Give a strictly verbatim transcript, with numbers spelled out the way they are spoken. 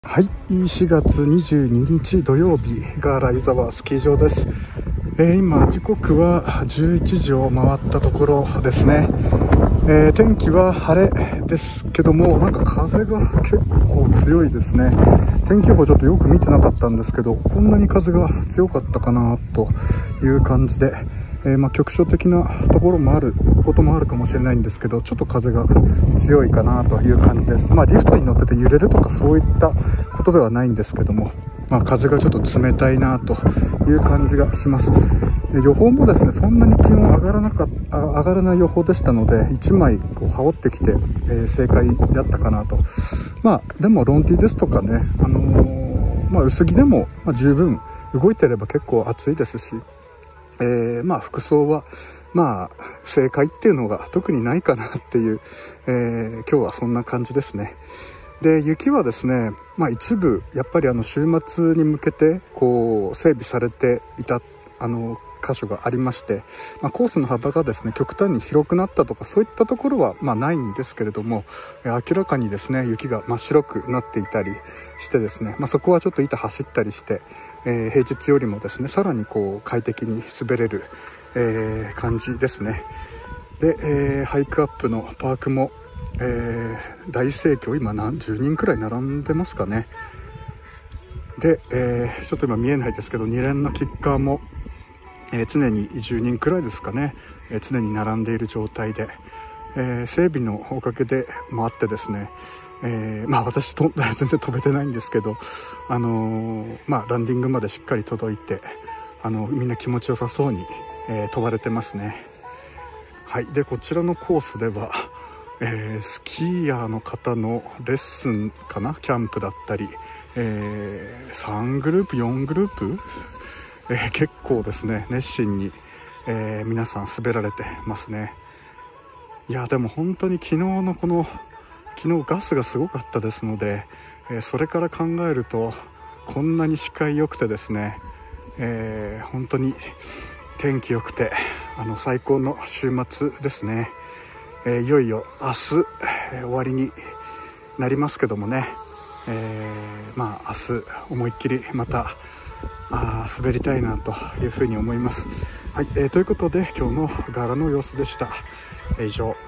はい、しがつにじゅうににち土曜日、ガーラ湯沢スキー場です。えー、今時刻はじゅういちじを回ったところですね。えー、天気は晴れですけども、なんか風が結構強いですね。天気予報ちょっとよく見てなかったんですけど、こんなに風が強かったかなという感じで、えー、まあ局所的なところもあることもあるかもしれないんですけど、ちょっと風が強いかなという感じです。まあリフトに乗ってて揺れるとかそういったことではないんですけども、まあ、風がちょっと冷たいなという感じがします。予報もですね、そんなに気温上がらなかった上がらない予報でしたので、いちまいこう羽織ってきて、えー、正解だったかなと。まあでもロンティですとかね、あのー、まあ薄着でも、まあ、十分動いてれば結構暑いですし、えー、まあ服装はまあ正解っていうのが特にないかなっていう、えー、今日はそんな感じですね。で、雪はですね、まあ一部やっぱりあの週末に向けてこう整備されていたあの箇所がありまして、まあ、コースの幅がですね極端に広くなったとかそういったところはまあないんですけれども、明らかにですね雪が真っ白くなっていたりしてですね、まあ、そこはちょっと板走ったりして、えー、平日よりもですねさらにこう快適に滑れる、えー、感じですね。で、えー、ハイクアップのパークもえー、大盛況、今何十人くらい並んでますかね。で、えー、ちょっと今見えないですけど、に連のキッカーも、えー、常にじゅうにんくらいですかね、えー、常に並んでいる状態で、えー、整備のおかげでもあってですね、えー、まあ私と全然飛べてないんですけど、あのー、まあランディングまでしっかり届いて、あのみんな気持ちよさそうに、えー、飛ばれてますね。はい。で、こちらのコースではえー、スキーヤーの方のレッスンかな、キャンプだったり、えー、さんグループよんグループ、えー、結構ですね熱心に、えー、皆さん滑られてますね。いやでも本当に昨日のこの昨日ガスがすごかったですので、えー、それから考えるとこんなに視界良くてですね、えー、本当に天気良くてあの最高の週末ですね。えー、いよいよ明日、えー、終わりになりますけどもね、えー、まあ明日思いっきりまたあ滑りたいなというふうに思います。はい、えー、ということで今日のガーラの様子でした。えー、以上。